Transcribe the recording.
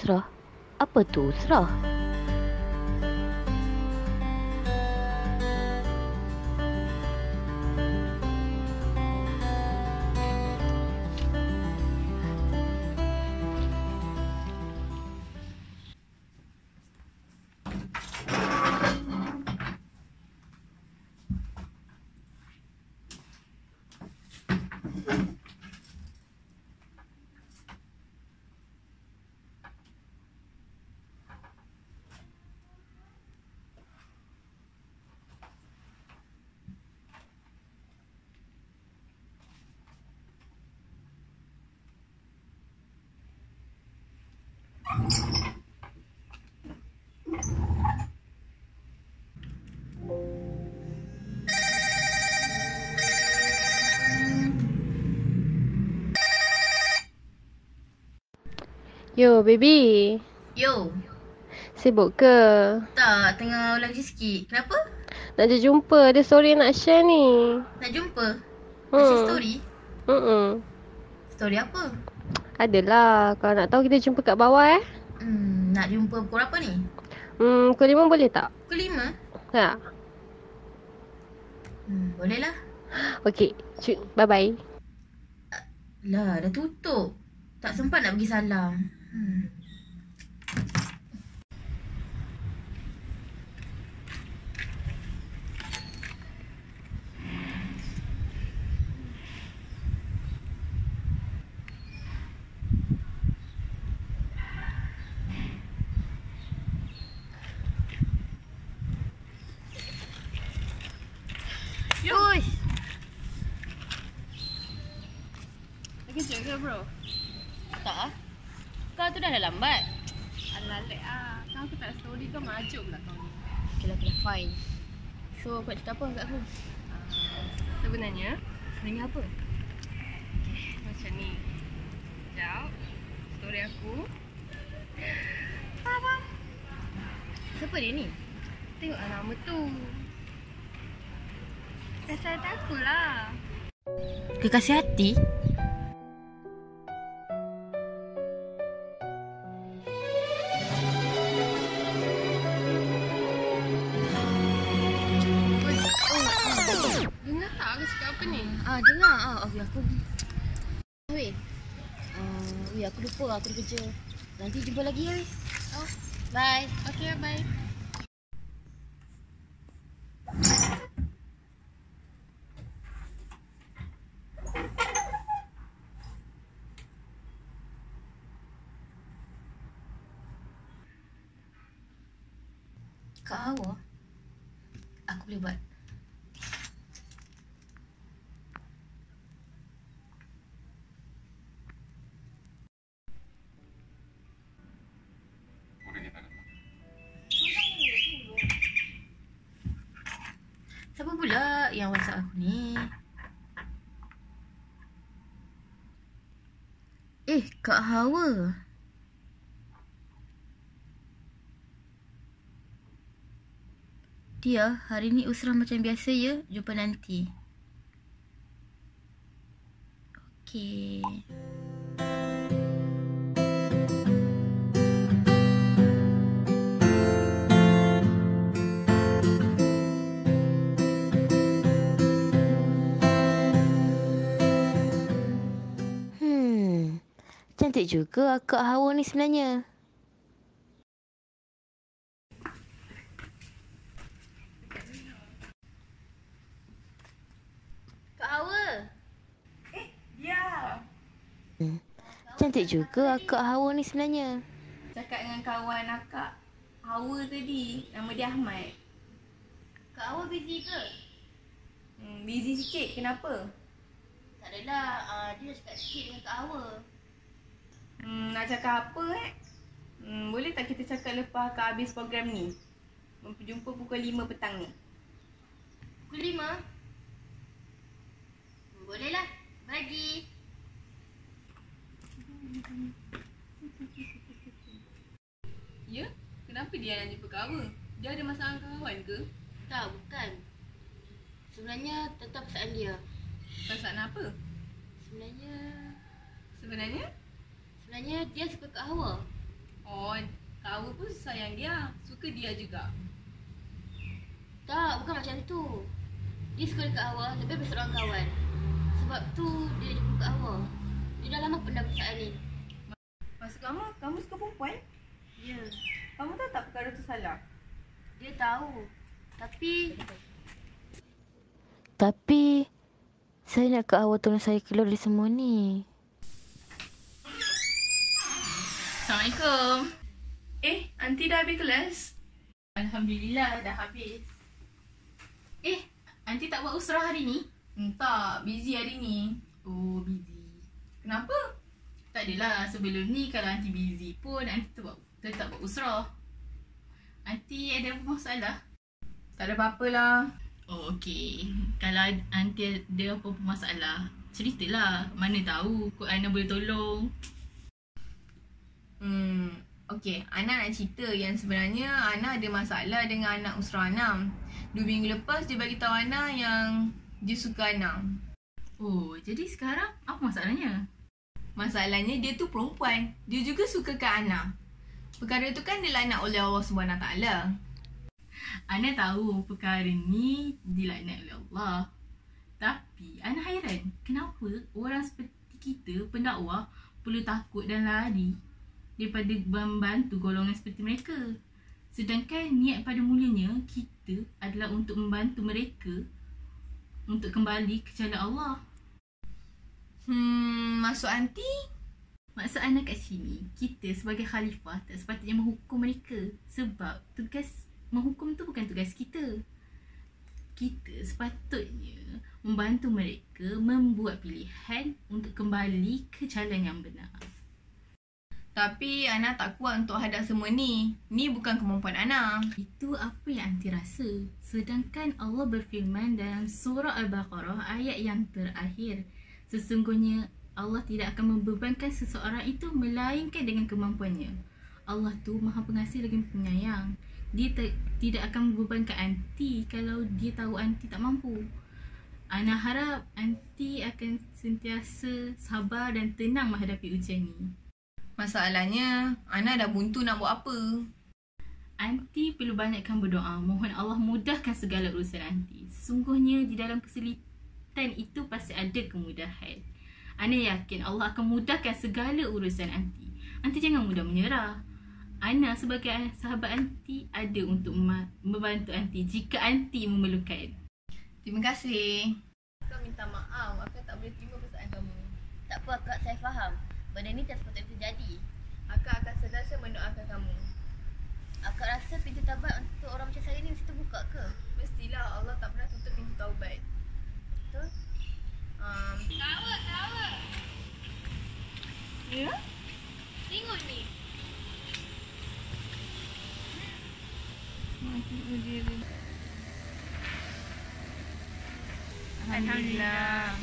Usrah? Apa tu Usrah? Yo, baby. Yo, Sibuk ke? tak, tengah ulang sikit. Kenapa? Nak jumpa. Ada story yang nak share ni. Nak jumpa? Nak share story? Story apa? Adalah. Kalau nak tahu kita jumpa kat bawah Nak jumpa pukul berapa ni? Pukul 5 boleh tak? Pukul 5? Ha. Boleh lah. Okay. Bye-bye. Lah, dah tutup. Tak sempat nak pergi salam. Yoi. Lagi kerja ke bro? Tak ah. Kau tu dah lambat. Alah lek ah. Kau aku tak story kau majuk pula kau ni. Okay lah, fine. So, kau nak cerita apa kat aku? Sebenarnya Sebenarnya apa? macam ni. Sekejap. Story aku. Faham? Siapa dia ni? Tengoklah nama tu. Kasih hati aku lah. Kekasih hati? Dengar tak aku cakap apa ni? Dengar. Okay, aku... Weh. Aku lupa aku ada kerja. Nanti jumpa lagi ya, weh. Oh, Bye. okay, bye. Kak Hawa, aku boleh buat. Siapa pula yang WhatsApp aku ni? Kak Hawa. Dia, hari ni Usrah macam biasa ya. Jumpa nanti. Okey. Cantik juga Kak Hawa ni sebenarnya. Kak Hawa. Ya. Cantik juga Kak Hawa ni sebenarnya. Cakap dengan kawan akak Hawa tadi. Nama dia Ahmad. Kak Hawa busy ke? Busy sikit. Kenapa? Tak adalah. Dia cakap sikit dengan Kak Hawa. Nak cakap apa boleh tak kita cakap lepas akak habis program ni? Jumpa pukul 5 petang ni. Pukul 5? Boleh lah. Bagi. Ya? Kenapa dia nak jumpa Kak Hawa? Dia ada masalah dengan kawan ke? Tak, bukan. Sebenarnya tetap perasaan dia. Perasaan apa? Sebenarnya Sebenarnya? dia suka Kak Hawa. Oh, kau pun sayang dia. Suka dia juga. Tak, bukan macam tu. Dia suka dekat awak lebih daripada seorang kawan. Sebab tu dia jumpa kat awak. Dia dah lama pernah perasaan ni. Maksud kamu suka perempuan? Ya, Kamu tahu tak perkara tu salah? dia tahu. Tapi saya nak Kak Hawa tolong saya keluar dari semua ni. Assalamualaikum. Aunty dah habis kelas? Alhamdulillah dah habis. Aunty tak buat usrah hari ni? Tak, busy hari ni. Oh, busy. Kenapa? Tak adalah, sebelum ni kalau Aunty busy pun Aunty tetap buat usrah. Aunty ada apa masalah? Tak ada apa-apa lah. Oh, okey. Kalau Aunty ada apa-apa masalah, ceritalah. Mana tahu Kak Ana boleh tolong. Okey, Ana nak cerita yang sebenarnya Ana ada masalah dengan anak Usra Ana. 2 minggu lepas dia bagi tahu Ana yang dia suka Ana. Oh, jadi sekarang apa masalahnya? Masalahnya dia tu perempuan. Dia juga suka kat Ana. Perkara tu kan dilaknat oleh Allah SWT. Ana tahu perkara ni dilaknat oleh Allah. Tapi Ana hairan, kenapa orang seperti kita, pendakwah, perlu takut dan lari daripada membantu golongan seperti mereka. Sedangkan niat pada mulanya kita adalah untuk membantu mereka untuk kembali ke jalan Allah. Maksud aunty? Maksud Ana kat sini, kita sebagai khalifah tak sepatutnya menghukum mereka. Sebab tugas menghukum tu bukan tugas kita. Kita sepatutnya membantu mereka membuat pilihan untuk kembali ke jalan yang benar. Tapi Ana tak kuat untuk hadap semua ni. Ni bukan kemampuan Ana. Itu apa yang anti rasa. Sedangkan Allah berfirman dalam surah Al-Baqarah ayat yang terakhir, sesungguhnya Allah tidak akan membebankan seseorang itu melainkan dengan kemampuannya. Allah tu Maha Pengasih lagi penyayang. Dia tidak akan membebankan anti kalau dia tahu anti tak mampu. Ana harap anti akan sentiasa sabar dan tenang menghadapi ujian ni. Masalahnya, Ana dah buntu nak buat apa. Anti perlu banyakkan berdoa. Mohon Allah mudahkan segala urusan anti. Sesungguhnya di dalam kesulitan itu pasti ada kemudahan. Ana yakin Allah akan mudahkan segala urusan anti. Anti jangan mudah menyerah. Ana sebagai sahabat anti ada untuk membantu anti jika anti memerlukan. Terima kasih. Kak minta maaf, Akak tak boleh terima perasaan kamu. Tak apa Kak, saya faham. Benda ni tak sepatutnya terjadi. Akak akan sentiasa mendoakan kamu. Akak rasa pintu taubat untuk orang macam saya ni mesti terbuka ke? Mestilah Allah tak pernah tutup pintu taubat. Betul? Tawa. Ya? Tengok ni. Alhamdulillah.